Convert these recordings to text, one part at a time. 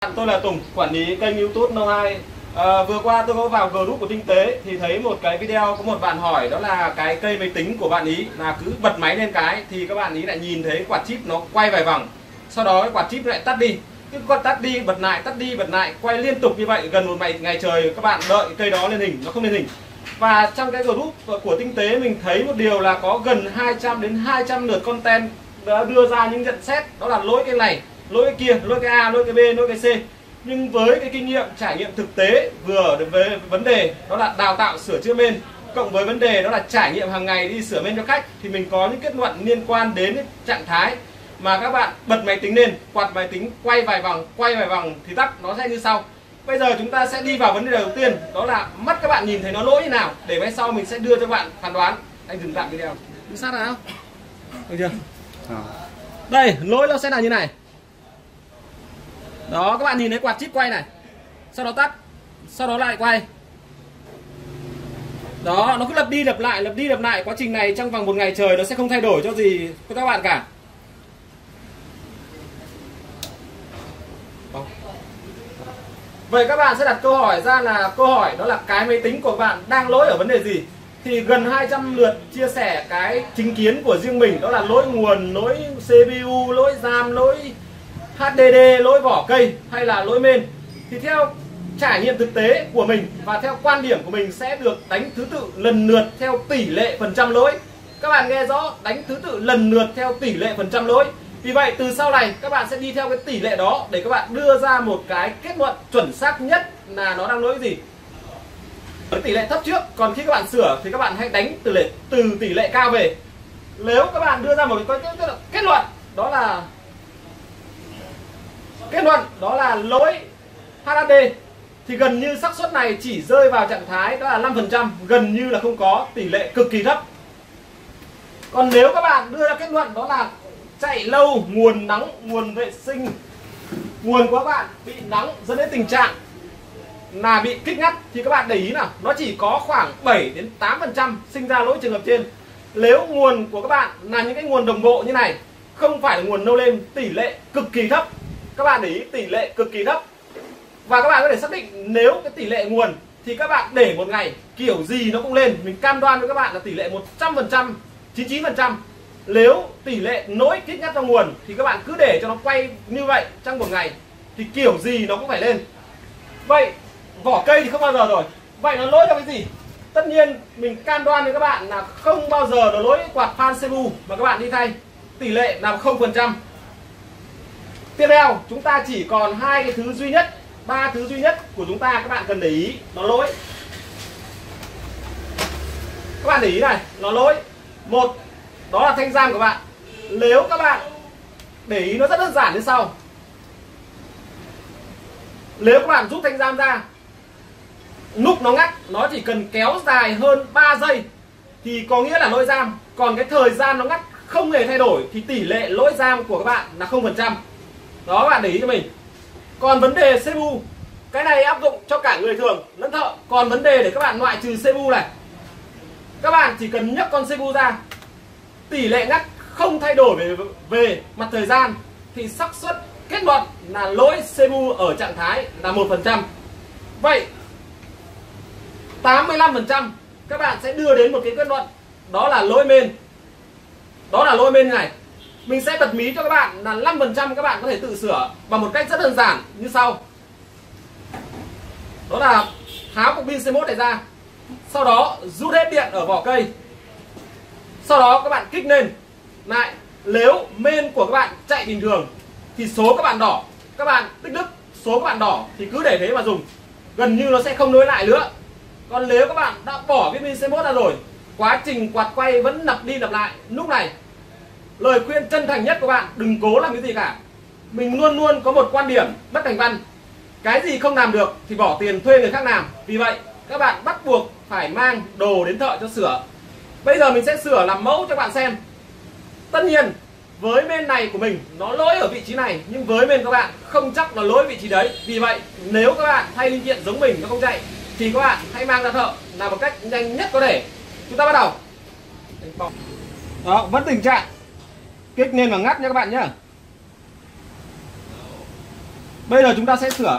Tôi là Tùng, quản lý kênh YouTube No2. Vừa qua tôi có vào group của Tinh Tế thì thấy một cái video có một bạn hỏi đó là cái cây máy tính của bạn ý là cứ bật máy lên cái thì các bạn ý lại nhìn thấy quạt chip nó quay vài vòng, sau đó quạt chip lại tắt đi, cứ quạt tắt đi bật lại, tắt đi bật lại, quay liên tục như vậy gần một ngày trời. Các bạn đợi cây đó lên hình, nó không lên hình. Và trong cái group của Tinh Tế mình thấy một điều là có gần 200 đến 200 lượt content đã đưa ra những nhận xét đó là lỗi cái này, lỗi cái kia, lỗi cái A, lỗi cái B, lỗi cái C. Nhưng với cái kinh nghiệm trải nghiệm thực tế vừa với vấn đề đó là đào tạo sửa chữa main cộng với vấn đề đó là trải nghiệm hàng ngày đi sửa main cho khách, thì mình có những kết luận liên quan đến trạng thái mà các bạn bật máy tính lên, quạt máy tính quay vài vòng thì tắt, nó sẽ như sau. Bây giờ chúng ta sẽ đi vào vấn đề đầu tiên, đó là mắt các bạn nhìn thấy nó lỗi như nào, để mai sau mình sẽ đưa cho bạn phán đoán. Anh dừng tạm video, đứng sát nào, được chưa? Đây, lỗi nó sẽ là như này. Đó, các bạn nhìn thấy quạt chip quay này, sau đó tắt, sau đó lại quay. Đó, nó cứ lặp đi lặp lại. Quá trình này trong vòng một ngày trời nó sẽ không thay đổi cho gì cho các bạn cả. Vậy các bạn sẽ đặt câu hỏi ra là câu hỏi đó là cái máy tính của bạn đang lỗi ở vấn đề gì? Thì gần 200 lượt chia sẻ cái chính kiến của riêng mình, đó là lỗi nguồn, lỗi CPU, lỗi RAM, lỗi HDD, lỗi vỏ cây hay là lỗi main. Thì theo trải nghiệm thực tế của mình và theo quan điểm của mình sẽ được đánh thứ tự lần lượt theo tỷ lệ phần trăm lỗi. Các bạn nghe rõ, đánh thứ tự lần lượt theo tỷ lệ phần trăm lỗi. Vì vậy từ sau này các bạn sẽ đi theo cái tỷ lệ đó để các bạn đưa ra một cái kết luận chuẩn xác nhất là nó đang lỗi gì. Với tỷ lệ thấp trước, còn khi các bạn sửa thì các bạn hãy đánh từ tỷ lệ cao về. Nếu các bạn đưa ra một cái kết luận đó là lỗi HDD thì gần như xác suất này chỉ rơi vào trạng thái đó là 5%, gần như là không có, tỷ lệ cực kỳ thấp. Còn nếu các bạn đưa ra kết luận đó là chạy lâu, nguồn nắng, nguồn vệ sinh, nguồn của các bạn bị nắng dẫn đến tình trạng là bị kích ngắt, thì các bạn để ý nào, nó chỉ có khoảng 7 đến 8% sinh ra lỗi trường hợp trên. Nếu nguồn của các bạn là những cái nguồn đồng bộ như này, không phải là nguồn no name, tỷ lệ cực kỳ thấp. Các bạn để ý, tỷ lệ cực kỳ thấp. Và các bạn có thể xác định nếu cái tỷ lệ nguồn thì các bạn để một ngày kiểu gì nó cũng lên. Mình cam đoan với các bạn là tỷ lệ 100%, 99%. Nếu tỷ lệ lỗi kích ngắt trong nguồn thì các bạn cứ để cho nó quay như vậy trong một ngày thì kiểu gì nó cũng phải lên. Vậy vỏ cây thì không bao giờ rồi. Vậy nó lỗi cho cái gì? Tất nhiên mình cam đoan với các bạn là không bao giờ nó lỗi quạt fan CPU mà các bạn đi thay. Tỷ lệ là 0%. Tiếp theo chúng ta chỉ còn hai cái thứ duy nhất, ba thứ duy nhất của chúng ta các bạn cần để ý nó lỗi. Các bạn để ý này, nó lỗi. Một, đó là thanh RAM của bạn. Nếu các bạn để ý nó rất đơn giản như sau. Nếu các bạn rút thanh RAM ra, lúc nó ngắt nó chỉ cần kéo dài hơn 3 giây thì có nghĩa là lỗi RAM. Còn cái thời gian nó ngắt không hề thay đổi thì tỷ lệ lỗi RAM của các bạn là 0%. Đó, các bạn để ý cho mình. Còn vấn đề CPU, cái này áp dụng cho cả người thường lẫn thợ. Còn vấn đề để các bạn loại trừ CPU này, các bạn chỉ cần nhấc con CPU ra, tỷ lệ ngắt không thay đổi về mặt thời gian thì xác suất kết luận là lỗi CPU ở trạng thái là 1%. Vậy 85% các bạn sẽ đưa đến một cái kết luận đó là lỗi main. Đó là lỗi main này. Mình sẽ bật mí cho các bạn là 5% các bạn có thể tự sửa bằng một cách rất đơn giản như sau. Đó là tháo cục pin C1 này ra, sau đó rút hết điện ở vỏ cây, sau đó các bạn kích lên lại. Nếu main của các bạn chạy bình thường thì số các bạn đỏ, các bạn tích đức số các bạn đỏ thì cứ để thế mà dùng, gần như nó sẽ không nối lại nữa. Còn nếu các bạn đã bỏ cái pin C1 ra rồi, quá trình quạt quay vẫn lặp đi lặp lại, lúc này lời khuyên chân thành nhất của bạn đừng cố làm cái gì cả. Mình luôn luôn có một quan điểm bất thành văn, cái gì không làm được thì bỏ tiền thuê người khác làm. Vì vậy các bạn bắt buộc phải mang đồ đến thợ cho sửa. Bây giờ mình sẽ sửa làm mẫu cho các bạn xem. Tất nhiên với main này của mình nó lỗi ở vị trí này, nhưng với main các bạn không chắc là lỗi vị trí đấy. Vì vậy nếu các bạn thay linh kiện giống mình nó không chạy thì các bạn hãy mang ra thợ làm một cách nhanh nhất có thể. Chúng ta bắt đầu. Đó, vẫn tình trạng kích lên và ngắt nha các bạn nhé. Bây giờ chúng ta sẽ sửa.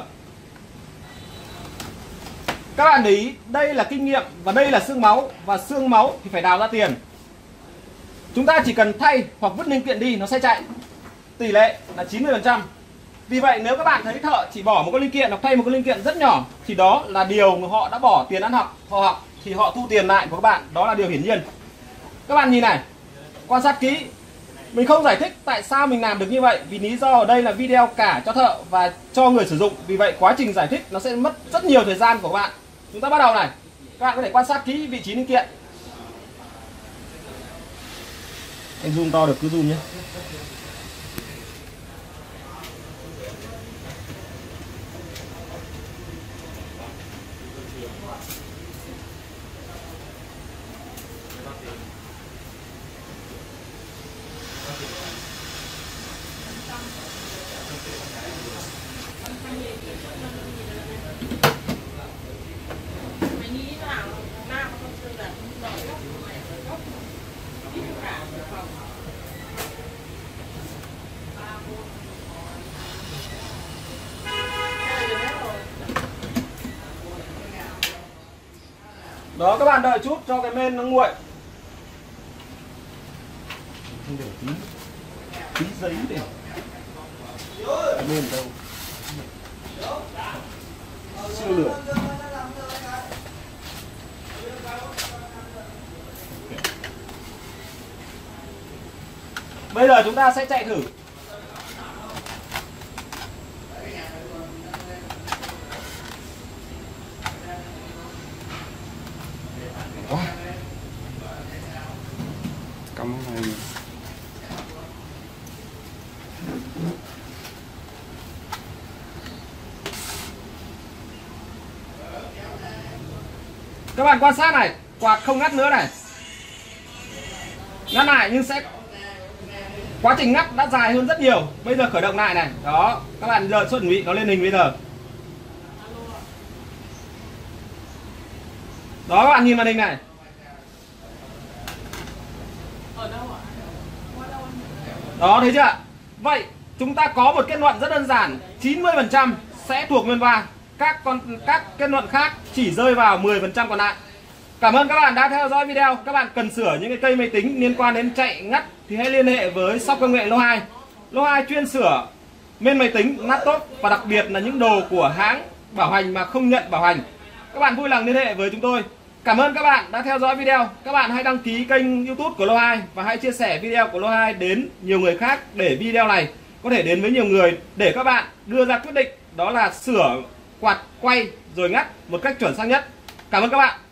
Các bạn để ý, đây là kinh nghiệm và đây là xương máu, và xương máu thì phải đào ra tiền. Chúng ta chỉ cần thay hoặc vứt linh kiện đi nó sẽ chạy. Tỷ lệ là 90%. Vì vậy nếu các bạn thấy thợ chỉ bỏ một con linh kiện hoặc thay một con linh kiện rất nhỏ thì đó là điều mà họ đã bỏ tiền ăn học, họ học thì họ thu tiền lại của các bạn, đó là điều hiển nhiên. Các bạn nhìn này, quan sát kỹ. Mình không giải thích tại sao mình làm được như vậy, vì lý do ở đây là video cả cho thợ và cho người sử dụng. Vì vậy quá trình giải thích nó sẽ mất rất nhiều thời gian của các bạn. Chúng ta bắt đầu này. Các bạn có thể quan sát kỹ vị trí linh kiện. Anh zoom to được cứ zoom nhé. Đó, các bạn đợi chút cho cái men nó nguội. Không để tí giấy để men đâu siêu lửa. Bây giờ chúng ta sẽ chạy thử. Cắm này. Các bạn quan sát này, quạt không ngắt nữa này. Ngắt lại nhưng sẽ quá trình ngắt đã dài hơn rất nhiều. Bây giờ khởi động lại này. Đó, các bạn giờ chuẩn bị nó lên hình bây giờ. Đó, các bạn nhìn màn hình này. Đó, thấy chưa? Vậy chúng ta có một kết luận rất đơn giản, 90% sẽ thuộc nguyên va. Các kết luận khác chỉ rơi vào 10% còn lại. Cảm ơn các bạn đã theo dõi video. Các bạn cần sửa những cái cây máy tính liên quan đến chạy ngắt thì hãy liên hệ với shop công nghệ Lô 2. Lô 2 chuyên sửa main máy tính, laptop và đặc biệt là những đồ của hãng bảo hành mà không nhận bảo hành. Các bạn vui lòng liên hệ với chúng tôi. Cảm ơn các bạn đã theo dõi video. Các bạn hãy đăng ký kênh YouTube của Lô 2 và hãy chia sẻ video của Lô 2 đến nhiều người khác để video này có thể đến với nhiều người, để các bạn đưa ra quyết định đó là sửa quạt quay rồi ngắt một cách chuẩn xác nhất. Cảm ơn các bạn.